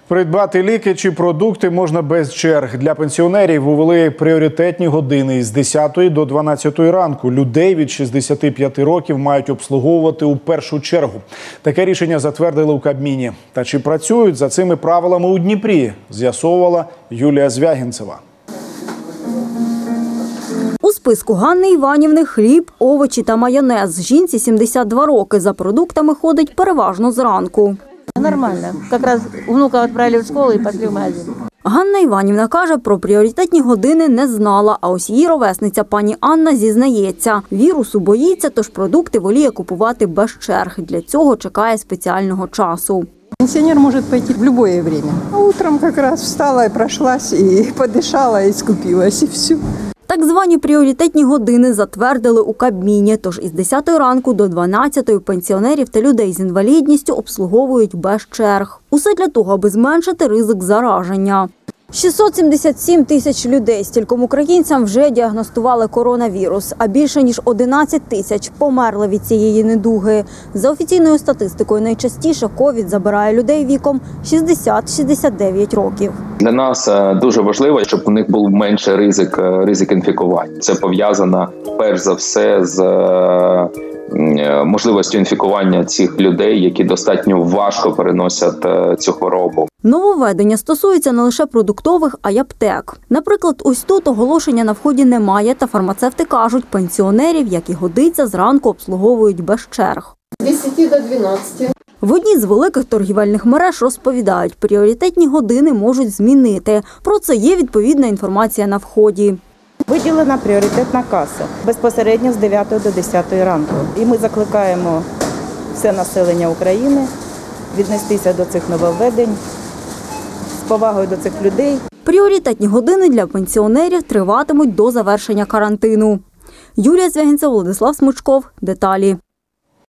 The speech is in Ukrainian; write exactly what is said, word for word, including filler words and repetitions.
Придбати ліки чи продукти можна без черг. Для пенсіонерів увели пріоритетні години з десятої до дванадцятої ранку. Людей від шістдесяти п'яти років мають обслуговувати у першу чергу. Таке рішення затвердили у Кабміні. Та чи працюють за цими правилами у Дніпрі, з'ясовувала Юлія Звягінцева. У списку Ганни Іванівни хліб, овочі та майонез. Жінці сімдесят два роки. За продуктами ходить переважно зранку. Нормально. Якраз внука відправили в школу і пішли в магазин. Ганна Іванівна каже, про пріоритетні години не знала, а ось її ровесниця пані Анна зізнається. Вірусу боїться, тож продукти воліє купувати без черг. Для цього чекає спеціального часу. Пенсионер может пойти в любое время. А утром как раз встала и прошлась, и подышала, и скупилась, и все. Так звані пріоритетні години затвердили у Кабміні, тож із десятої ранку до дванадцятої пенсіонерів та людей з інвалідністю обслуговують без черг. Усе для того, аби зменшити ризик зараження. шістсот сімдесят сім тисяч людей, стільком українцям вже діагностували коронавірус, а більше ніж одинадцять тисяч померли від цієї недуги. За офіційною статистикою, найчастіше ковід забирає людей віком шістдесят - шістдесят дев'ять років. Для нас дуже важливо, щоб у них був менший ризик, ризик інфікування. Це пов'язано перш за все з можливістю інфікування цих людей, які достатньо важко переносять цю хворобу. Нововведення стосується не лише продуктових, а й аптек. Наприклад, ось тут оголошення на вході немає, та фармацевти кажуть, пенсіонерів, як і годиться, зранку обслуговують без черг. З десяти до дванадцяти. В одній з великих торгівельних мереж розповідають, пріоритетні години можуть змінити. Про це є відповідна інформація на вході. Виділена пріоритетна каса безпосередньо з дев'ятої до десятої ранку. І ми закликаємо все населення України віднестися до цих нововведень з повагою до цих людей. Пріоритетні години для пенсіонерів триватимуть до завершення карантину. Юлія Звягінцева, Владислав Смичков. Деталі.